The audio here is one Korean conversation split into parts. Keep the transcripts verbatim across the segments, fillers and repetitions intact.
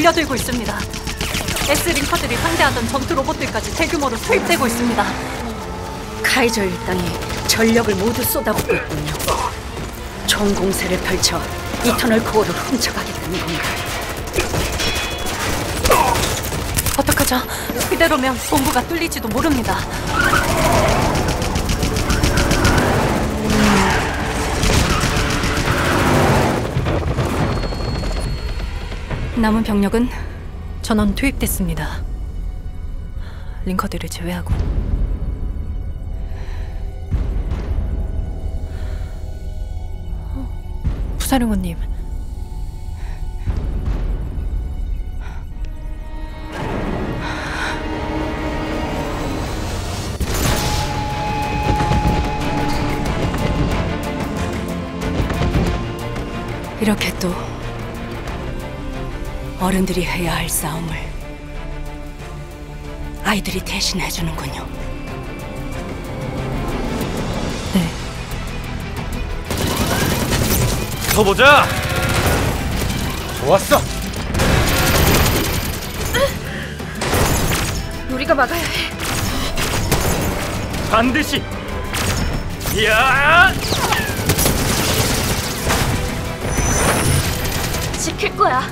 밀려들고 있습니다. S링커들이 상대하던 전투 로봇들까지 대규모로 투입되고 있습니다. 카이저 일당이 전력을 모두 쏟아붓고 있군요. 총 공세를 펼쳐 이터널 코어를 훔쳐가겠다는 건가? 어떡하죠? 그대로면 본부가 뚫릴지도 모릅니다. 남은 병력은 전원 투입됐습니다. 링커들을 제외하고. 어, 부사령관님. 이렇게 또 어른들이 해야 할 싸움을 아이들이 대신해주는군요. 네. 더 보자. 좋았어. 우리가 막아야 해. 반드시. 이야! 지킬 거야.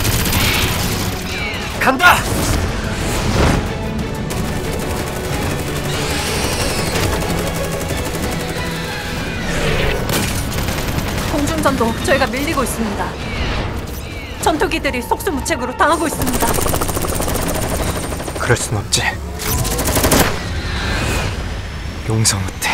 간다. 공중전도 저희가 밀리고 있습니다. 전투기들이 속수무책으로 당하고 있습니다. 그럴 순 없지. 용서 못해.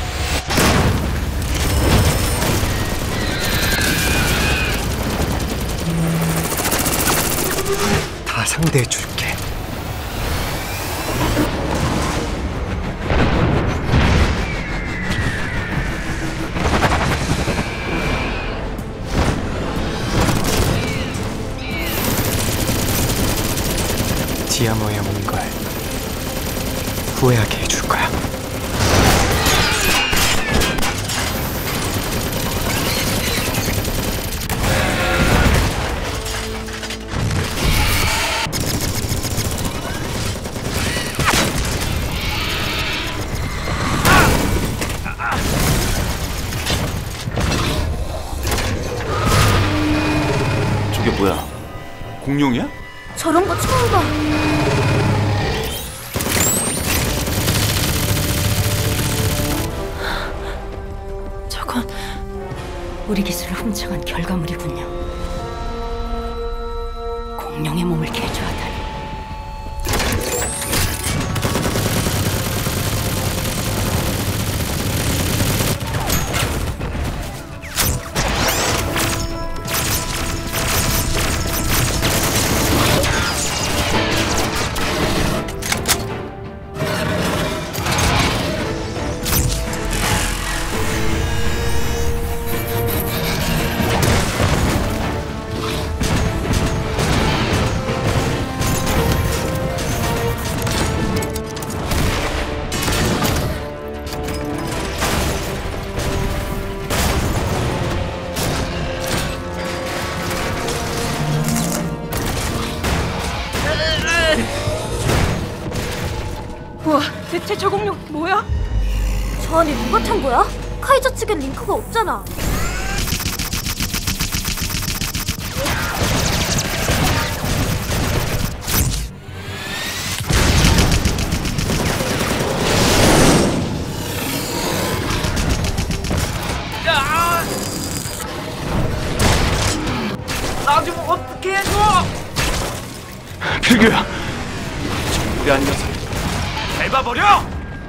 다 상대해 줄게. 디아머에 온 걸 후회하게 해줄 거야. 저게 뭐야? 공룡이야? 저런 거 처음 봐. 저건 우리 기술을 훔쳐간 결과물이군요. 공룡의 몸을 개조하다니. 우와, 대체 저 공룡 뭐야? 저 안에 누가 탄 거야? 카이저 측엔 링크가 없잖아. 나 좀 어떻게 해줘! 필규야! 우리 아닌 녀석 밟아버려!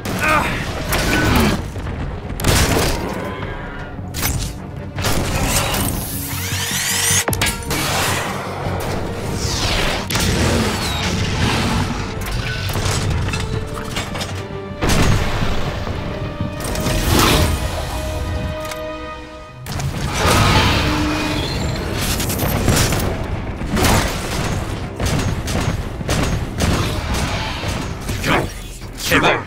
제발!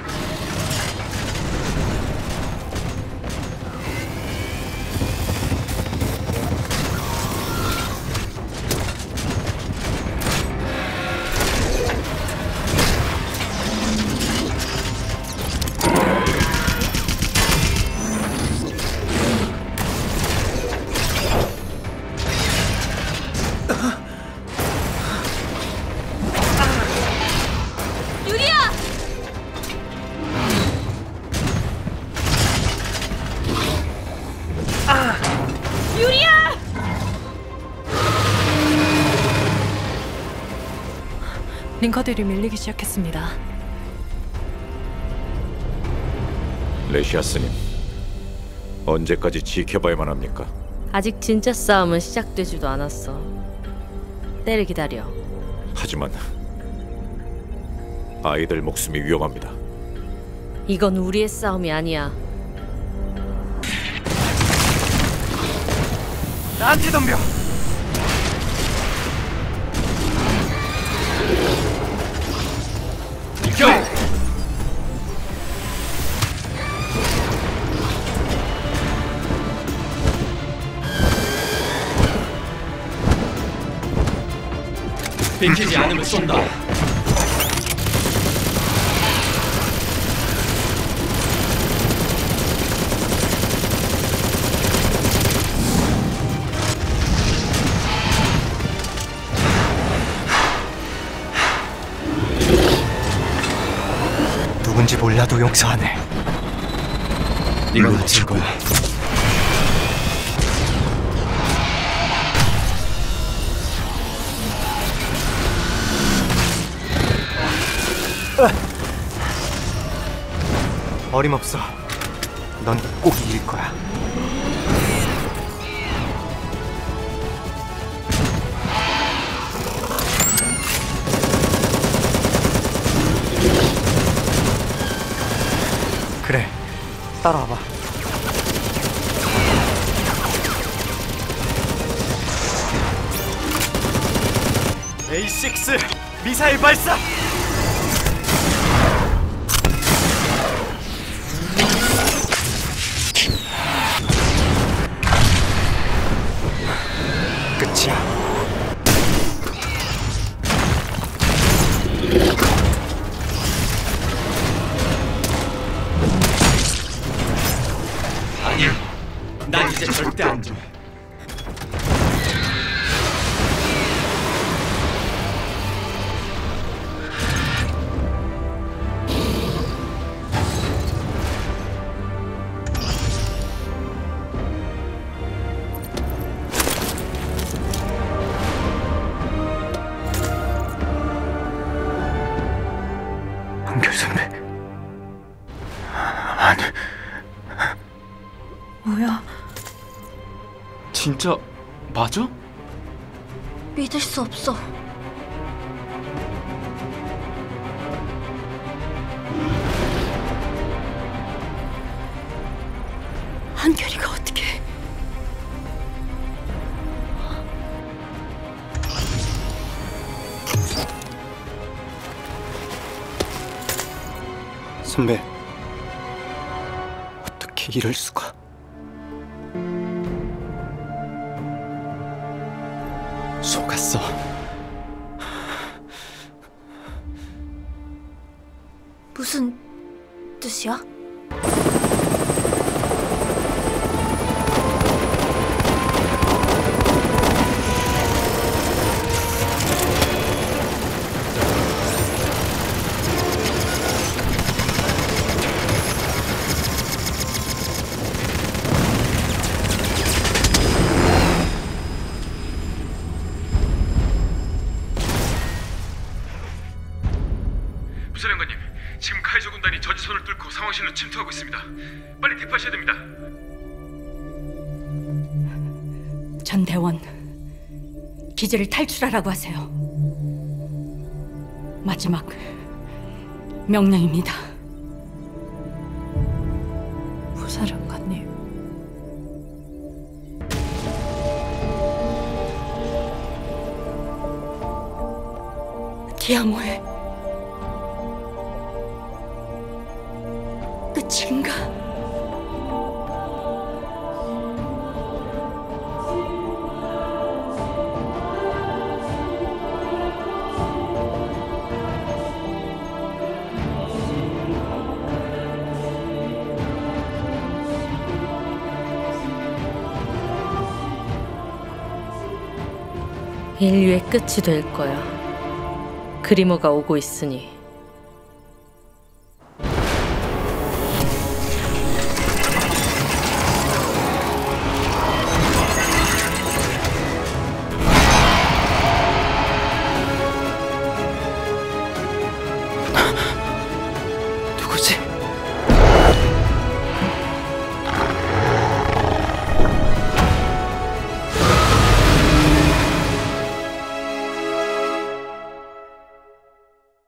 링커들이 밀리기 시작했습니다. 레시아스님, 언제까지 지켜봐야만 합니까? 아직 진짜 싸움은 시작되지도 않았어. 때를 기다려. 하지만 아이들 목숨이 위험합니다. 이건 우리의 싸움이 아니야. 나한테 덤벼. 비켜. 비키지 않으면 쏜다. 누군지 몰라도 용서하네. 이건 어쩔 거야. 어림없어. 넌 꼭 이길 거야. 그래, 따라와봐. 에이 식스 미사일 발사! 끝이야. 아니야, 난 이제 절대 안 줘. 한결 선배. 아니. 뭐야? 진짜 맞아? 믿을 수 없어. 한결이가 어떻게? 선배, 어떻게 이럴 수가? 속았어. 무슨 뜻이야? 부사령관님, 지금 카이저 군단이 저지선을 뚫고 상황실로 침투하고 있습니다. 빨리 대피하셔야 됩니다. 전대원, 기지를 탈출하라고 하세요. 마지막 명령입니다. 부사령관님. 디아모의 끝인가? 인류의 끝이 될 거야. 그리모가 오고 있으니. 아,